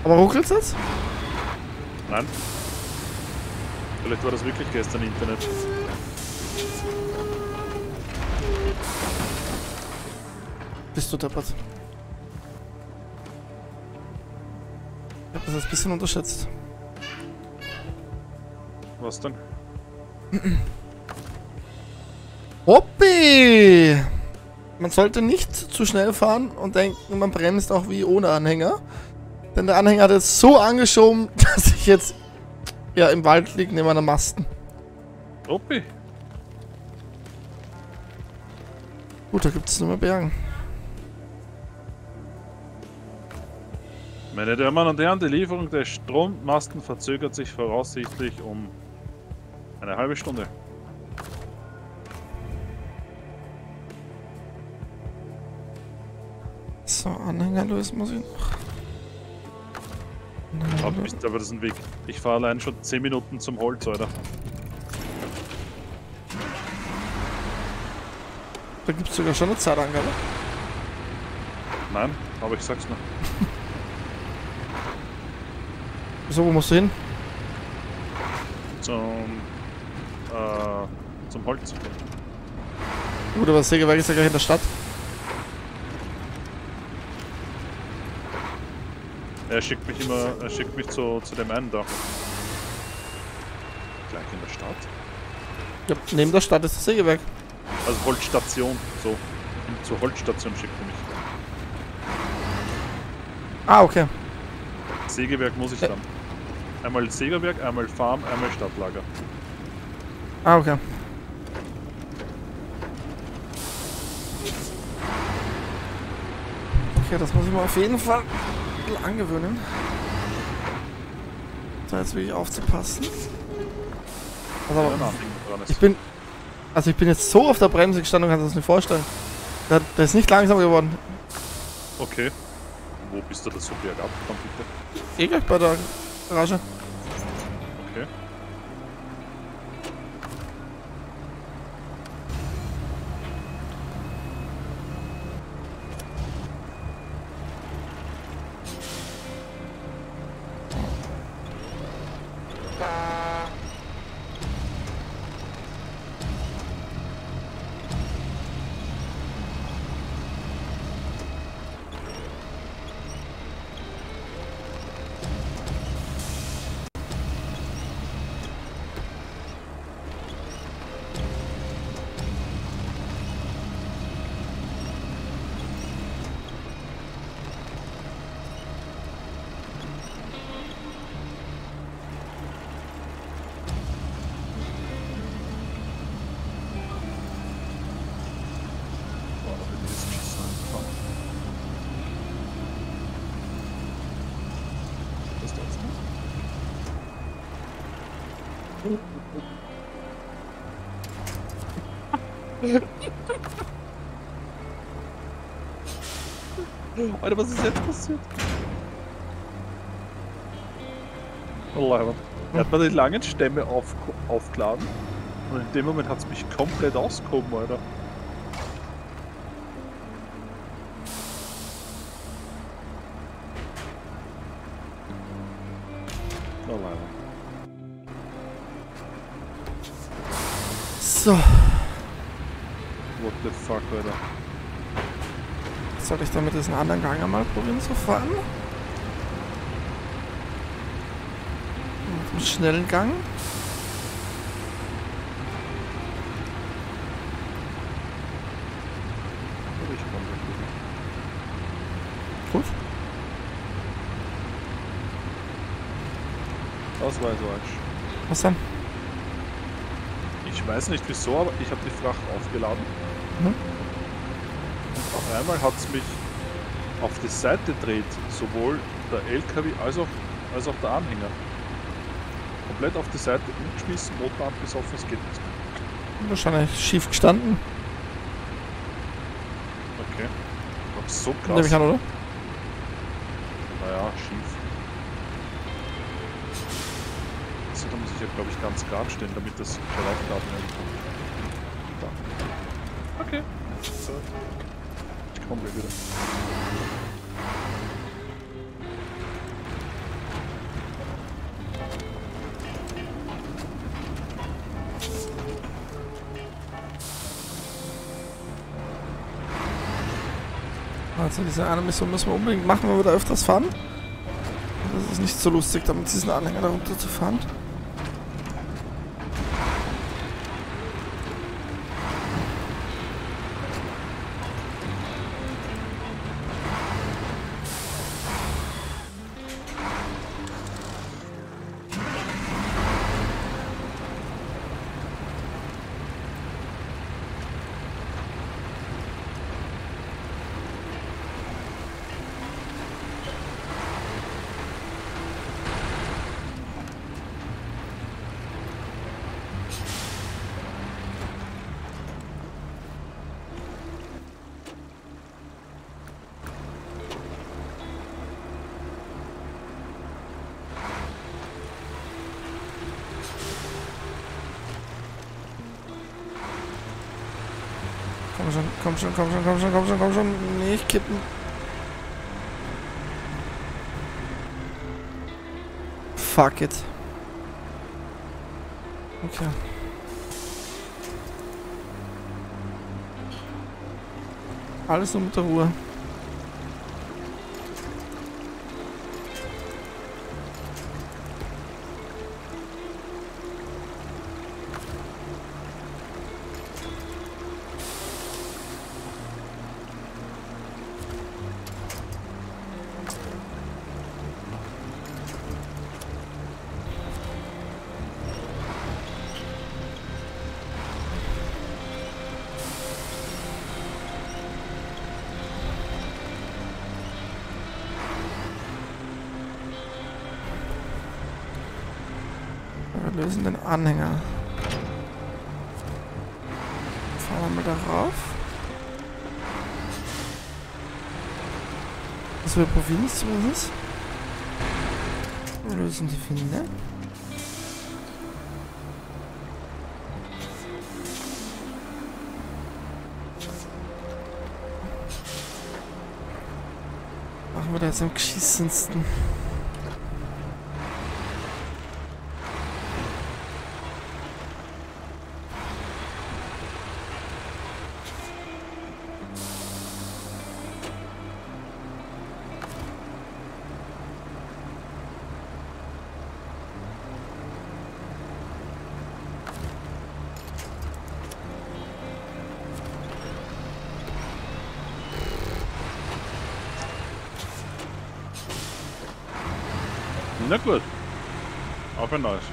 Aber ruckelt's jetzt? Nein. Vielleicht war das wirklich gestern Internet. Bist du deppert. Ich hab das jetzt ein bisschen unterschätzt. Was denn? Hoppi! Man sollte nicht zu schnell fahren und denken, man bremst auch wie ohne Anhänger. Denn der Anhänger hat jetzt so angeschoben, dass ich jetzt ja im Wald liege neben einer Masten. Oppi. Gut, da gibt es nur mehr Bergen. Meine Damen und Herren, die Lieferung der Strommasten verzögert sich voraussichtlich um eine halbe Stunde. So, Anhänger lösen muss ich noch. Aber das ist ein Weg. Ich fahre allein schon 10 Minuten zum Holz, Alter. Da gibt es sogar schon eine Zeitangabe. Nein, aber ich sag's noch. So, wo musst du hin? Zum Holz. Gut, aber das Sägewerk ist ja gleich in der Stadt. Er schickt mich zu dem einen da. Gleich in der Stadt? Ja, neben der Stadt ist das Sägewerk. Also Holzstation, so. Zur Holzstation schickt er mich. Ah, okay. Sägewerk muss ich dann. Einmal Sägewerk, einmal Farm, einmal Stadtlager. Ah, okay. Okay, das muss ich mir auf jeden Fall angewöhnen. Da jetzt wirklich aufzupassen. Also, Ja, dran ist. ich bin jetzt so auf der Bremse gestanden, kannst du das nicht vorstellen. Der ist nicht langsamer geworden. Okay. Wo bist du da so bergab? Komm bitte. Eh gleich bei der Garage. Okay. Alter, was ist jetzt passiert? Oh Leute. Er hat mir die langen Stämme aufgeladen und in dem Moment hat es mich komplett ausgehoben, Alter. Oh Leute. So. What the fuck, Alter. Soll ich damit diesen anderen Gang einmal probieren zu fahren? Mit einem schnellen Gang. Ich komme Gut. Ausweisarsch. Was denn? Ich weiß nicht wieso, aber ich habe die Fracht aufgeladen. Mhm. Auf einmal hat es mich auf die Seite dreht, sowohl der LKW als auch der Anhänger. Komplett auf die Seite umgeschmissen, Motor abgesoffen, es geht nicht. Wahrscheinlich schief gestanden. Okay. Aber so Nehme krass. ich an, oder? Naja, schief. So, da muss ich ja glaube ich ganz gerade stehen, damit das schon aufgeladen werden kann. Da. Okay. So. Ich komme gleich wieder. Also diese eine Mission müssen wir unbedingt machen, wenn wir da öfters fahren. Das ist nicht so lustig, damit diesen Anhänger da runter zu fahren. Komm schon, komm schon, komm schon, komm schon, komm schon, komm schon. Nicht kippen. Fuck it. Okay. Alles nur mit der Ruhe. Wir lösen den Anhänger. Fahren wir mal darauf. Das wäre Provinz zumindest. Wir lösen die Finde. Machen wir da jetzt am geschissensten. Na gut. Auf ein neues.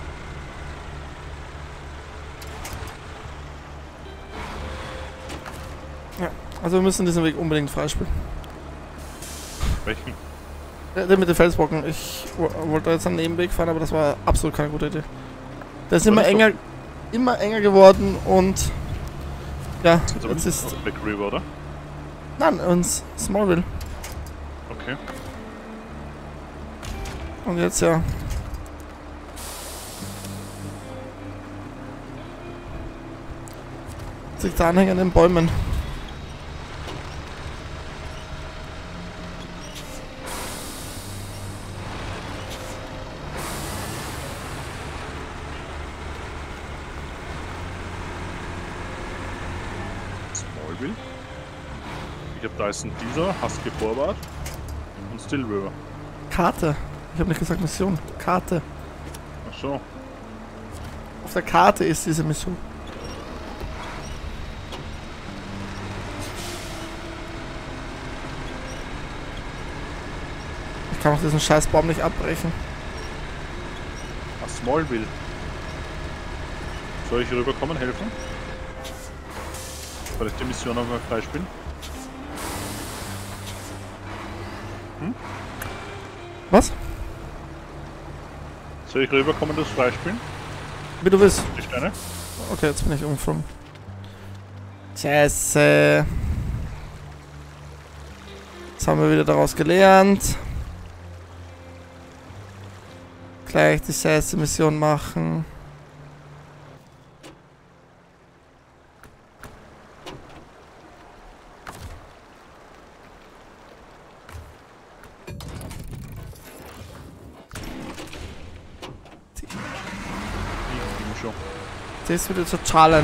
Ja, also wir müssen diesen Weg unbedingt freispielen. Welchen? Der mit den Felsbrocken. Ich wollte jetzt einen Nebenweg fahren, aber das war absolut keine gute Idee. Der ist immer enger geworden und ja, jetzt ist... Black River, oder? Nein, uns Smallville. Okay. Und jetzt ja. Jetzt liegt der Anhänger in den Bäumen. Smallville. Ich hab Dyson Diesel, Husky Forward und Still River. Karte. Ich habe nicht gesagt Mission. Karte. Ach so. Auf der Karte ist diese Mission. Ich kann auch diesen scheiß Baum nicht abbrechen. Ach, Smallville. Soll ich rüberkommen, helfen? Soll ich die Mission nochmal freispielen? Hm? Was? Soll ich rüberkommen, das freispielen? Wie du willst. Die Steine? Okay, jetzt bin ich umflogen. Scheiße. Jetzt haben wir wieder daraus gelernt. Gleich die scheiße Mission machen. Das ist wieder zur Challenge.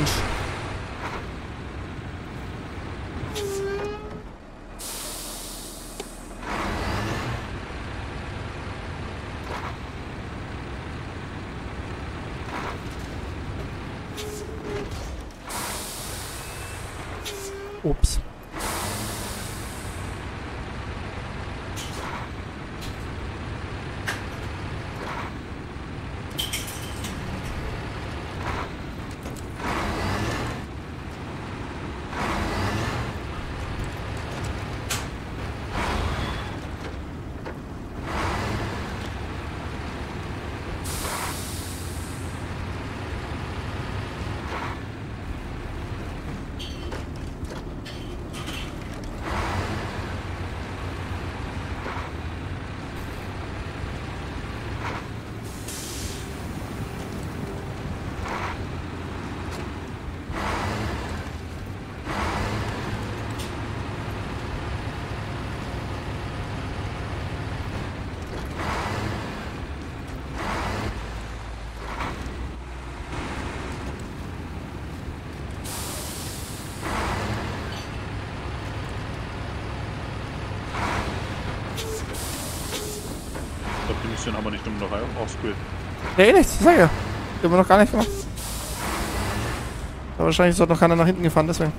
Mission haben wir nicht noch ausgewählt. Nee, nichts, sag ja. Die haben wir noch gar nicht gemacht. Aber wahrscheinlich ist dort noch keiner nach hinten gefahren, deswegen.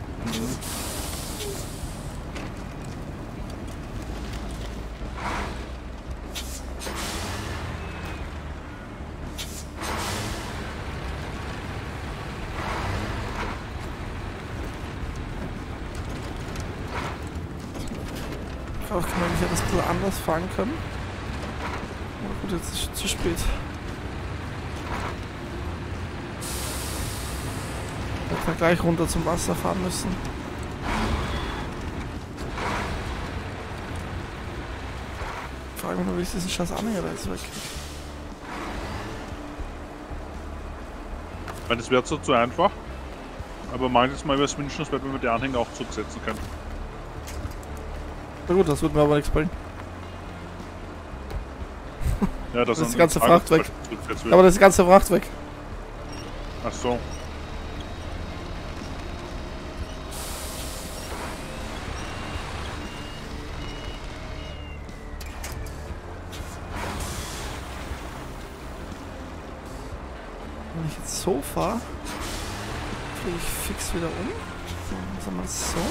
Ich glaube, ich hätte das ein bisschen anders fahren können. Aber gut, jetzt ist es zu spät. Ich hätte gleich runter zum Wasser fahren müssen. Ich frage mich nur, wie ich diesen scheiß Anhänger da jetzt wegkriege. Weil das wäre so zu einfach. Aber manches Mal wäre es wünschenswert, wenn wir die Anhänger auch zurücksetzen können. Na gut, das wird mir aber nichts bringen. Ja, Das ist die ganze Fracht weg. Ja, Aber das ist die ganze Fracht weg. Ach so. Wenn ich jetzt so fahre, fliege ich fix wieder um. So, sagen wir es so.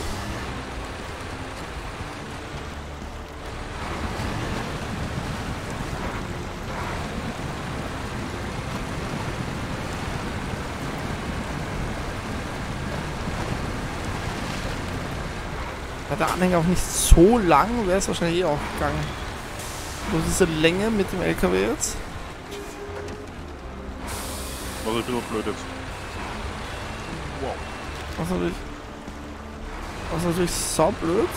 War der Anhänger auch nicht so lang, wäre es wahrscheinlich eh auch gegangen. Bloß diese Länge mit dem LKW jetzt. Was ein bisschen blöd jetzt. Wow. Was natürlich sau blöd.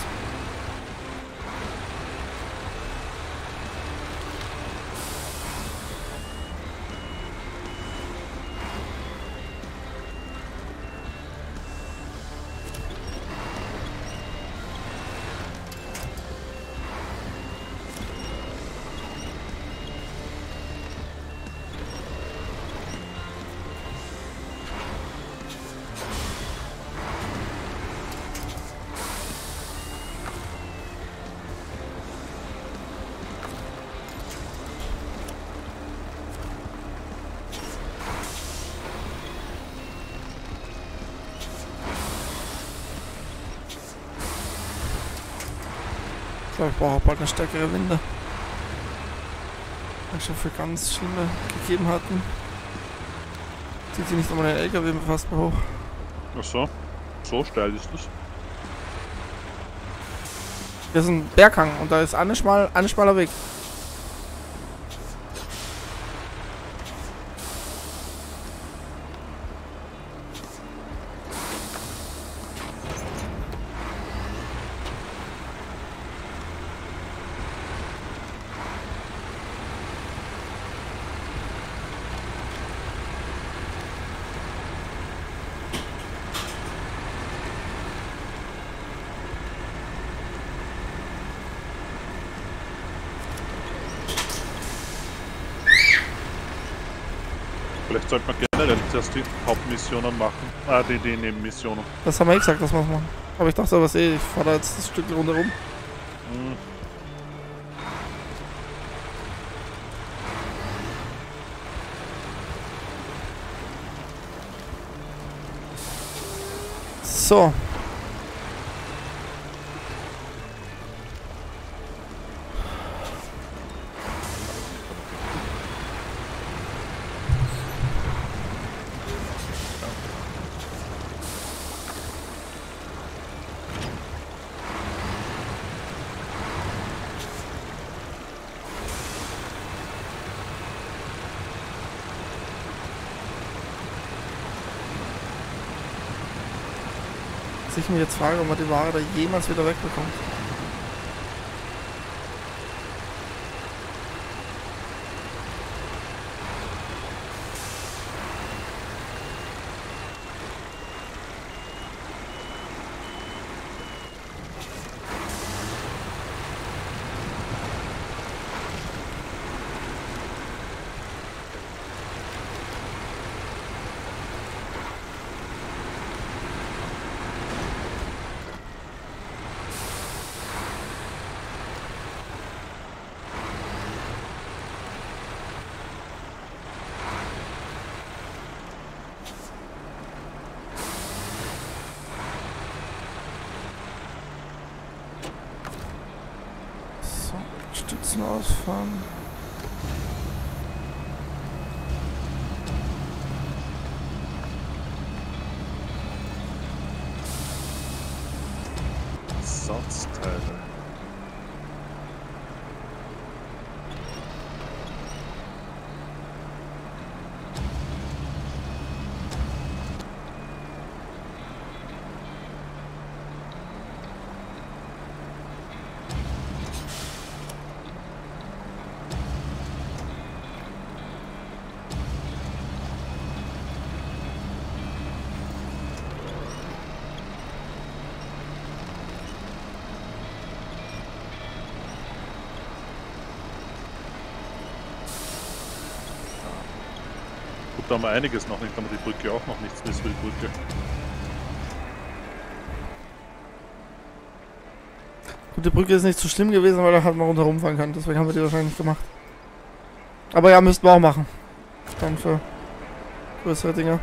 Ich glaube, ich brauche auch bald eine stärkere Winde. Weil schon für ganz schlimme Gegebenheiten. Zieht sie nicht einmal den LKW fast mehr hoch. Ach so. So steil ist das. Hier ist ein Berghang und da ist ein schmaler Weg. Vielleicht sollte man generell zuerst die Hauptmissionen machen. Die Nebenmissionen. Das haben wir eh gesagt, dass wir es machen. Aber ich dachte aber ich fahre da jetzt das Stück rundherum. Hm. So. Ich mir jetzt frage, ob man die Ware da jemals wieder wegbekommt. außen ausfahren. Ersatzteile. Da haben wir einiges noch nicht, haben wir die Brücke auch noch nichts, das für die Brücke. Gut, die Brücke ist nicht so schlimm gewesen, weil da hat man rundherum fahren können, deswegen haben wir die wahrscheinlich nicht gemacht. Aber ja, müssten wir auch machen. Dann für größere Dinge.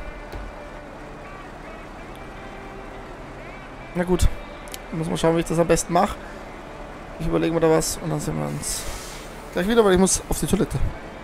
Na gut, dann muss man schauen, wie ich das am besten mache. Ich überlege mir da was und dann sehen wir uns gleich wieder, weil ich muss auf die Toilette.